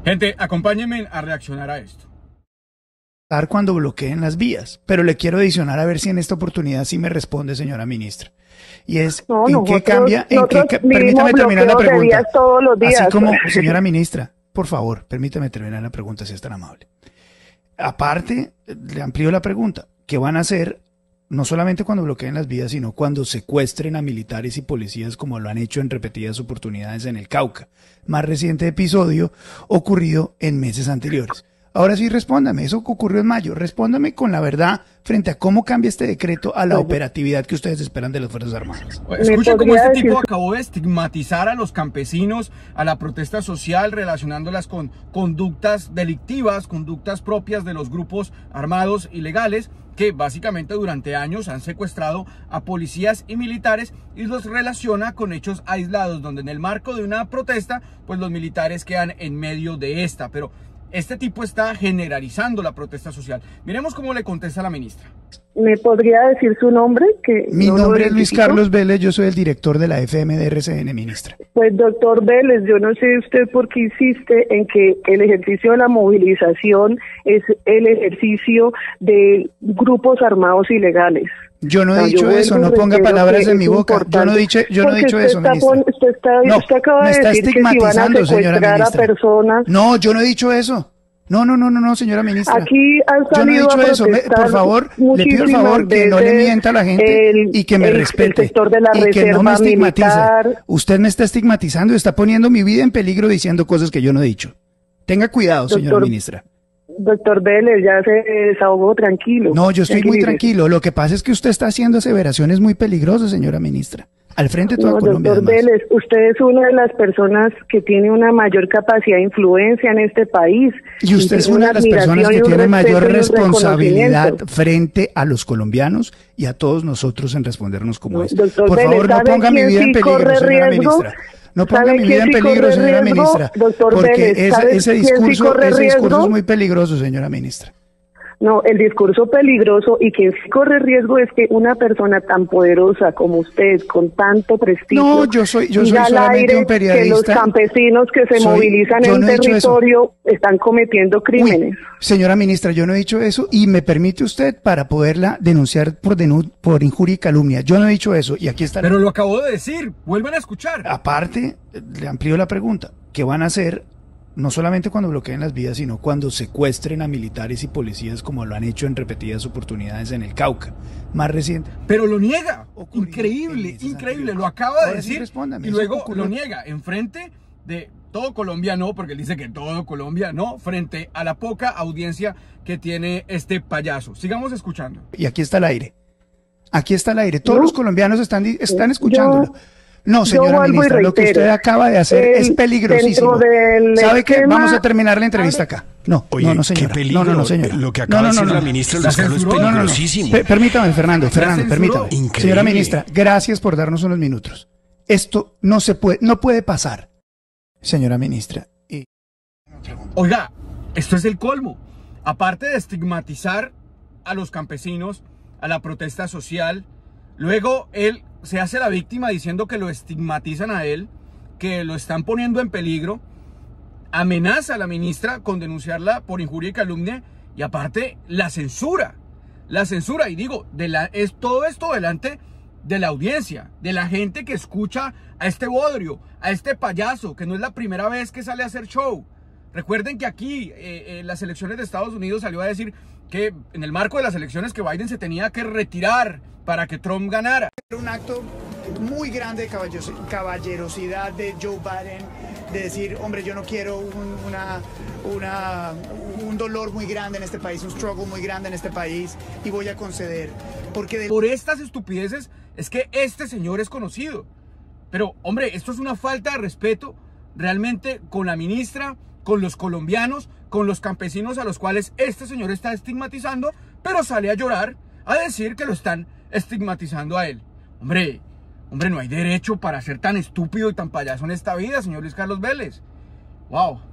Gente, acompáñenme a reaccionar a esto. Cuando bloqueen las vías, pero le quiero adicionar a ver si en esta oportunidad sí me responde, señora ministra. Y es, no, ¿en qué cambia? Permítame terminar la pregunta. Todos los días. Así como, señora ministra, por favor, permítame terminar la pregunta si es tan amable. Aparte, le amplío la pregunta. ¿Qué van a hacer no solamente cuando bloqueen las vías, sino cuando secuestren a militares y policías como lo han hecho en repetidas oportunidades en el Cauca? Más reciente episodio ocurrido en meses anteriores. Ahora sí, respóndame, eso que ocurrió en mayo, respóndame con la verdad frente a cómo cambia este decreto a la operatividad que ustedes esperan de las Fuerzas Armadas. Escuchen cómo este tipo acabó de estigmatizar a los campesinos, a la protesta social, relacionándolas con conductas delictivas, conductas propias de los grupos armados ilegales, que básicamente durante años han secuestrado a policías y militares y los relaciona con hechos aislados, donde en el marco de una protesta, pues los militares quedan en medio de esta, pero este tipo está generalizando la protesta social. Miremos cómo le contesta la ministra. ¿Me podría decir su nombre? Mi nombre es Luis Carlos Vélez, yo soy el director de la FM de RCN, ministra. Pues doctor Vélez, yo no sé usted por qué insiste en que el ejercicio de la movilización es el ejercicio de grupos armados ilegales. Yo no he dicho eso, no ponga palabras en mi boca. Yo no he dicho eso, ministra. Usted acaba de decir que si van a secuestrar a personas. No, yo no he dicho eso. No, señora ministra. Aquí han yo salido no he dicho eso. Por favor, le pido el favor que no le mienta a la gente y que me respete. El sector de la y que no me estigmatice. Militar. Usted me está estigmatizando y está poniendo mi vida en peligro diciendo cosas que yo no he dicho. Tenga cuidado, señora ministra. Doctor Vélez, ya se desahogó, tranquilo. No, yo estoy muy tranquilo. Lo que pasa es que usted está haciendo aseveraciones muy peligrosas, señora ministra. Al frente de toda Colombia. Doctor Vélez, usted es una de las personas que tiene una mayor capacidad de influencia en este país. Y usted es una de las personas que tiene mayor responsabilidad frente a los colombianos y a todos nosotros en respondernos como es. Doctor Por Vélez, favor, no ponga mi vida en peligro, señora ministra. No ponga mi vida en peligro, señora ministra. Porque ese discurso es muy peligroso, señora ministra. No, el discurso peligroso y quien sí corre riesgo es que una persona tan poderosa como usted, con tanto prestigio, no, yo soy solamente un periodista. Que los campesinos que se movilizan en territorio están cometiendo crímenes. Uy, señora ministra, yo no he dicho eso y me permite usted para poderla denunciar por injuria y calumnia. Yo no he dicho eso y aquí está. Pero lo acabo de decir, vuelvan a escuchar. Aparte, le amplío la pregunta. ¿Qué van a hacer? No solamente cuando bloqueen las vías, sino cuando secuestren a militares y policías como lo han hecho en repetidas oportunidades en el Cauca. Más reciente. Pero lo niega. Increíble. Lo acaba de decir y luego lo niega. Enfrente de todo Colombia no, porque él dice que todo Colombia no, frente a la poca audiencia que tiene este payaso. Sigamos escuchando. Y aquí está el aire. Aquí está el aire. Todos los colombianos están escuchándolo. No, señora ministra, lo que usted acaba de hacer es peligrosísimo. ¿Sabe qué? Vamos a terminar la entrevista acá. No, oye, no, señora. Qué peligro. No, señora. Lo que acaba de decir la ministra Luis Carlos es peligrosísimo. Permítame, Fernando, permítame. Increíble. Señora ministra, gracias por darnos unos minutos. Esto no puede pasar, señora ministra. Oiga, esto es el colmo. Aparte de estigmatizar a los campesinos, a la protesta social, luego él se hace la víctima diciendo que lo estigmatizan a él, que lo están poniendo en peligro, amenaza a la ministra con denunciarla por injuria y calumnia y aparte la censura, y digo, es todo esto delante de la audiencia, de la gente que escucha a este bodrio, a este payaso, que no es la primera vez que sale a hacer show. Recuerden que aquí en las elecciones de Estados Unidos salió a decir que en el marco de las elecciones que Biden se tenía que retirar para que Trump ganara. Un acto muy grande de caballerosidad de Joe Biden, de decir, hombre, yo no quiero un dolor muy grande en este país, un struggle muy grande en este país, y voy a conceder. Porque por estas estupideces es que este señor es conocido. Pero, hombre, esto es una falta de respeto realmente con la ministra, con los colombianos, con los campesinos a los cuales este señor está estigmatizando, pero sale a llorar, a decir que lo están estigmatizando a él. Hombre, no hay derecho para ser tan estúpido y tan payaso en esta vida, señor Luis Carlos Vélez. Wow.